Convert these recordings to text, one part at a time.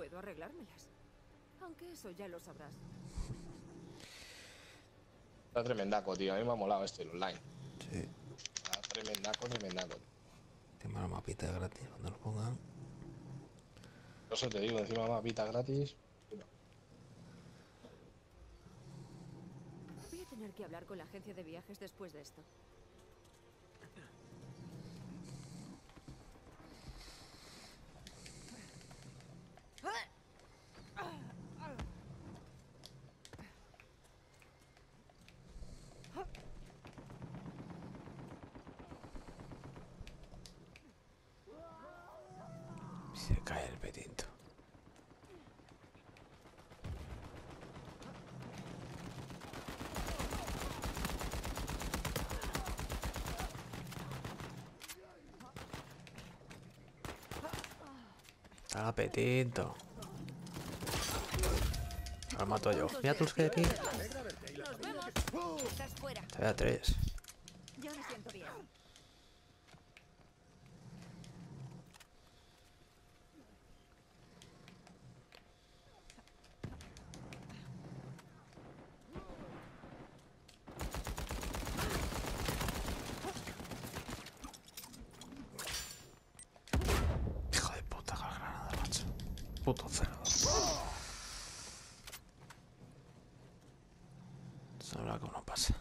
puedo arreglármelas. Aunque eso ya lo sabrás. Está tremendaco, tío. A mí me ha molado este, el online. Sí. Está tremendaco, tremendaco. Tengo la mapita gratis cuando lo pongan. Por eso te digo, encima mapita gratis. Voy a tener que hablar con la agencia de viajes después de esto. Se cae el petinto. Está petinto. Lo mato yo. Mira tú que aquí. ¡Nos vemos! Estás fuera. Te da 3. Yo me siento bien. Hijo de puta con la granada, macho. Puto cerdo. Sabrá cómo no pasa.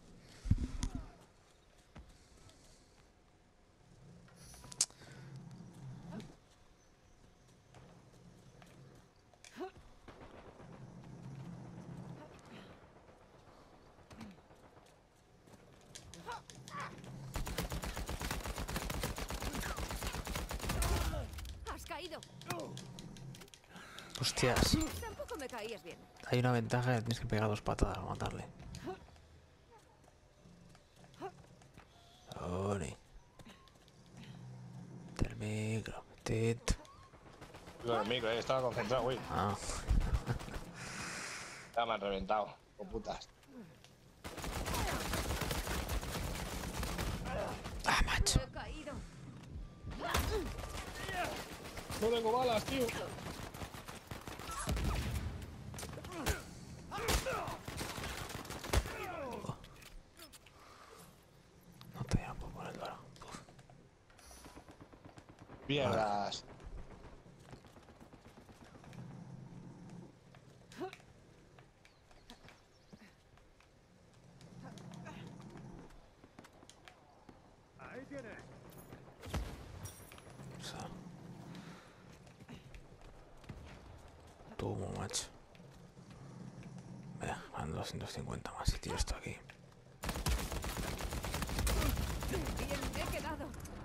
¡Has caído! Hostias. Tampoco me caías bien. Hay una ventaja, tienes que pegar 2 patadas para matarle. Ori. Del micro. Tito. Con el micro, estaba concentrado, güey. Ah. Ya me han reventado, con putas. Ah, macho. He caído. No tengo balas, tío. No te da por el duro. Mierdas. Ahí tienes. O sea. Tuvo, macho. Vea, van 250 más y tiro esto aquí. Bien, me he quedado.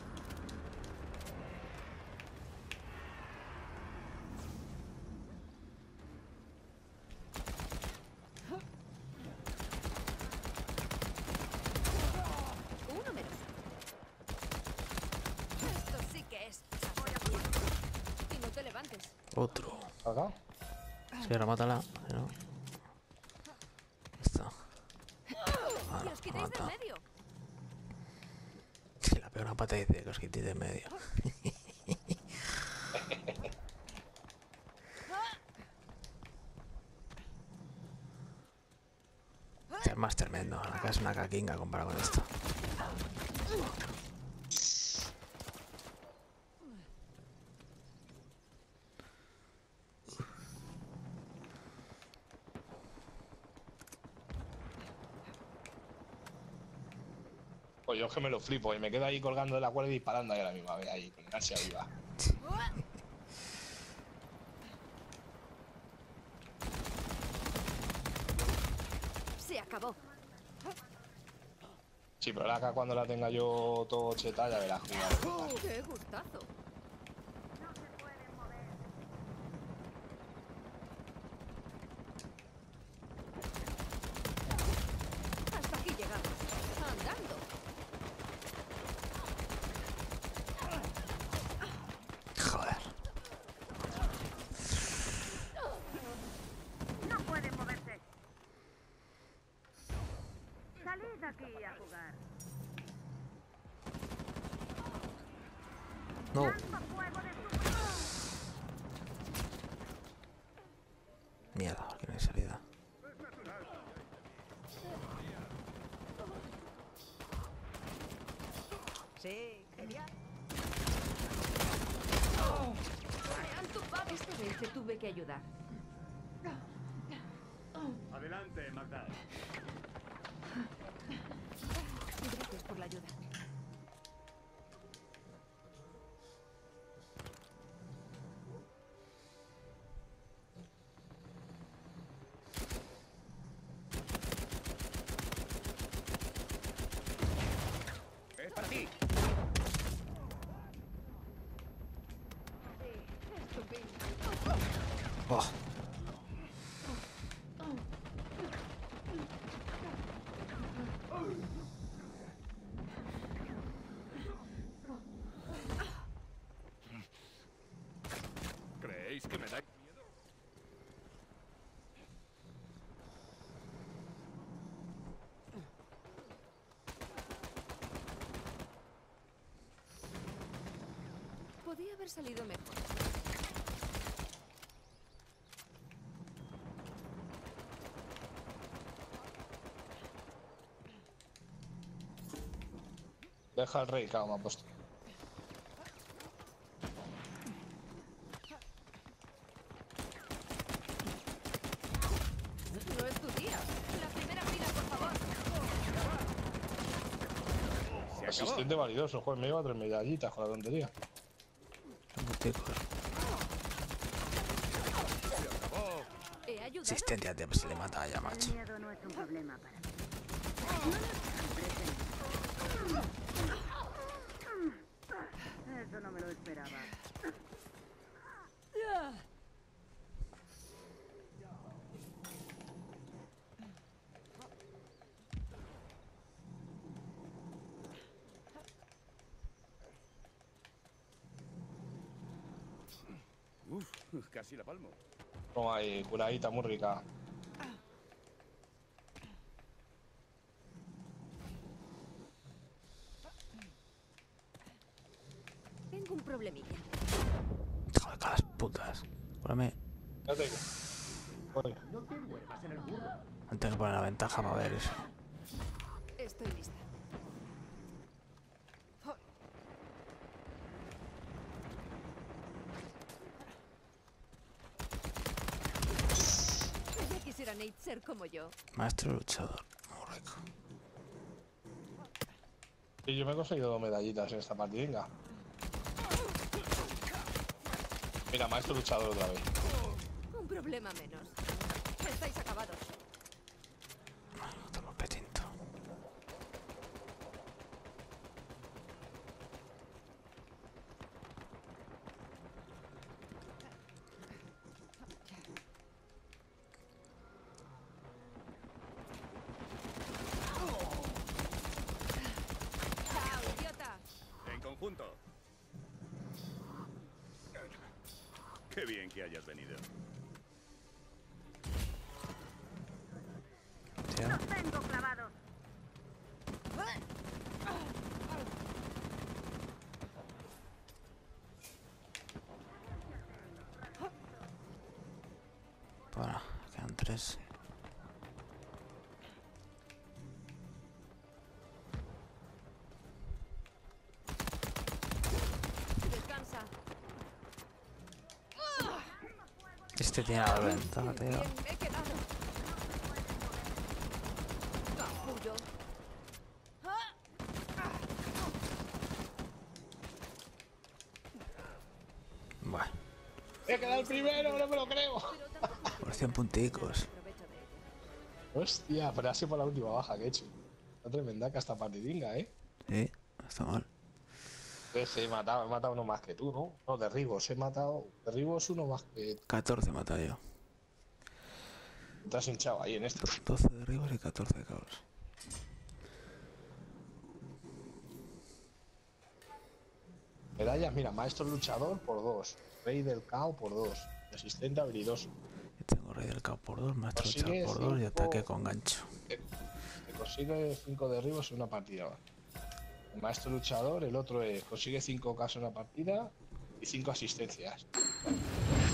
Uno menos. Esto sí que es. Y no te levantes. Otro. ¿Acá? Sí, ahora mátala. No. Está. ¡Y os quitéis del medio! Si la pega una pata y dice que os quitéis de medio. Es más tremendo. Acá es una caquinga comparado con esto. Pues yo es que me lo flipo y me quedo ahí colgando de la cuerda y disparando ahí a la misma vez, ahí, con ansia viva. Se acabó. Sí, pero ahora acá cuando la tenga yo todo cheta ya verás jugar. ¡Qué gustazo! Hasta aquí llegamos. Andando. Joder. No pueden moverse. Salid aquí a jugar. No. Lanza fuego de su... Aquí no hay salida. Sí, genial. Me han tumbado. Esta vez te tuve que ayudar. Adelante, Magda. Gracias por la ayuda. Es para ti. Oh, ¿Creéis que me dais miedo? Podía haber salido mejor. Deja al rey, cago, me ha puesto. No es tu día. La primera fila, por favor. Se acabó. Asistente validoso, joder, me lleva 3 medallitas con la tontería. son muy ticos. He ayudado. Asistencia, tío, pues se le mata ya, El macho. miedo no es un problema para mí. Eso no me lo esperaba. Uf, casi la palmo. Toma ahí, curadita muy rica. Tengo un problemilla. Joder, con las putas. Cúrame. Ya te digo. Voy. Me tengo que poner la ventaja para ver eso. Estoy lista. Ya quisiera Nate ser como yo. Maestro luchador. Muy rico. Y yo me he conseguido 2 medallitas en esta partida. Mira, maestro luchador otra vez. Un problema menos. Estáis acabados. Toma petinto. ¡Chao, idiota! En conjunto. Qué bien que hayas venido. Tío. ¡Los tengo clavados! Bueno, quedan 3. Descansa. Este tiene la ventaja, tío. Bien, me he quedado. Capullo. Bueno, ¡He quedado el primero! ¡No me lo creo! por 100 punticos. Aprovecho de ello. Hostia, pero ha sido por la última baja que he hecho. Una tremenda que hasta partidinga, ¿eh? Sí, no está mal. Pues he matado uno más que tú, ¿no? No, derribos, he matado. Derribos uno más que. 14 mata yo. Te has hinchado ahí en esto. 12 derribos y 14 de cabros. Medallas, mira, maestro luchador por 2. Rey del caos por 2. Asistente habilidoso. Yo tengo rey del caos por 2, maestro Consigue luchador por 2 y cinco- ataque con gancho. Te consigue 5 derribos en una partida. El maestro luchador, el otro es consigue 5 casos en una partida y 5 asistencias.